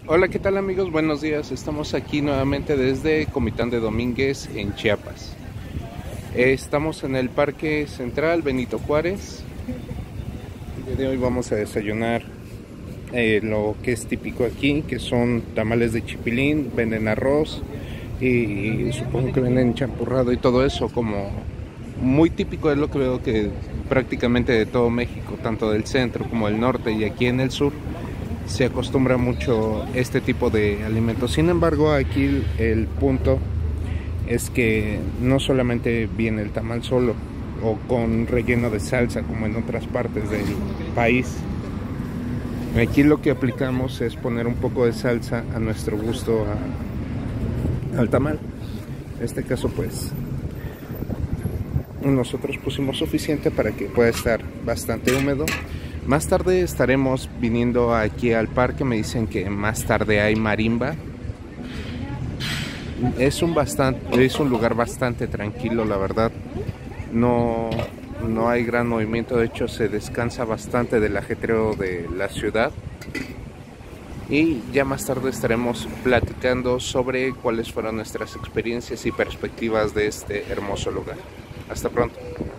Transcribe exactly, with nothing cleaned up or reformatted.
Hola, ¿qué tal amigos? Buenos días. Estamos aquí nuevamente desde Comitán de Domínguez en Chiapas. Eh, Estamos en el Parque Central Benito Juárez. El día de hoy vamos a desayunar eh, lo que es típico aquí, que son tamales de chipilín, venden arroz y supongo que venden champurrado y todo eso, como muy típico es lo que veo que prácticamente de todo México, tanto del centro como del norte y aquí en el sur se acostumbra mucho este tipo de alimentos. Sin embargo, aquí el, el punto es que no solamente viene el tamal solo o con relleno de salsa como en otras partes del país. Aquí lo que aplicamos es poner un poco de salsa a nuestro gusto a, al tamal. En este caso pues nosotros pusimos suficiente para que pueda estar bastante húmedo. Más tarde estaremos viniendo aquí al parque. Me dicen que más tarde hay marimba. Es un bastante, es un lugar bastante tranquilo, la verdad. No, no hay gran movimiento. De hecho, se descansa bastante del ajetreo de la ciudad. Y ya más tarde estaremos platicando sobre cuáles fueron nuestras experiencias y perspectivas de este hermoso lugar. Hasta pronto.